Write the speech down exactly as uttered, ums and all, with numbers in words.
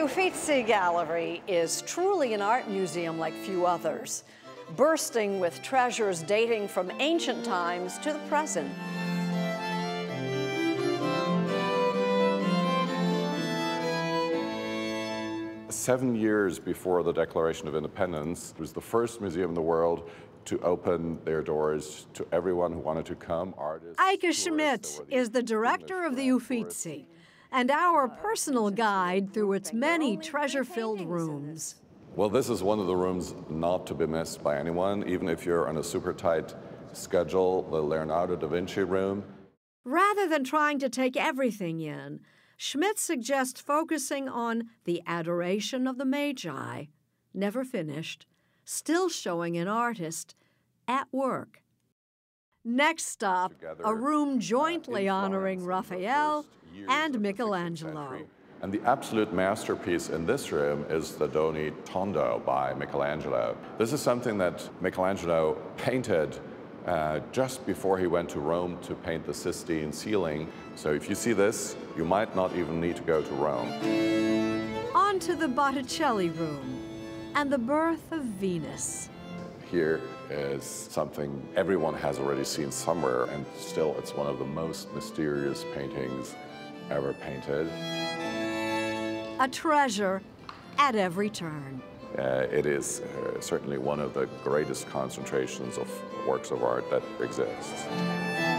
Uffizi Gallery is truly an art museum like few others, bursting with treasures dating from ancient times to the present. Seven years before the Declaration of Independence, it was the first museum in the world to open their doors to everyone who wanted to come, artists. Eike Schmidt is the director of the Uffizi and our personal guide through its many treasure-filled rooms. Well, this is one of the rooms not to be missed by anyone, even if you're on a super tight schedule, the Leonardo da Vinci room. Rather than trying to take everything in, Schmidt suggests focusing on the Adoration of the Magi, never finished, still showing an artist at work. Next stop, a room jointly honoring Raphael and Michelangelo. And the absolute masterpiece in this room is the Doni Tondo by Michelangelo. This is something that Michelangelo painted uh, just before he went to Rome to paint the Sistine ceiling. So if you see this, you might not even need to go to Rome. On to the Botticelli room and the birth of Venus. Here is something everyone has already seen somewhere, and still it's one of the most mysterious paintings ever painted. A treasure at every turn. Uh, it is uh, certainly one of the greatest concentrations of works of art that exists.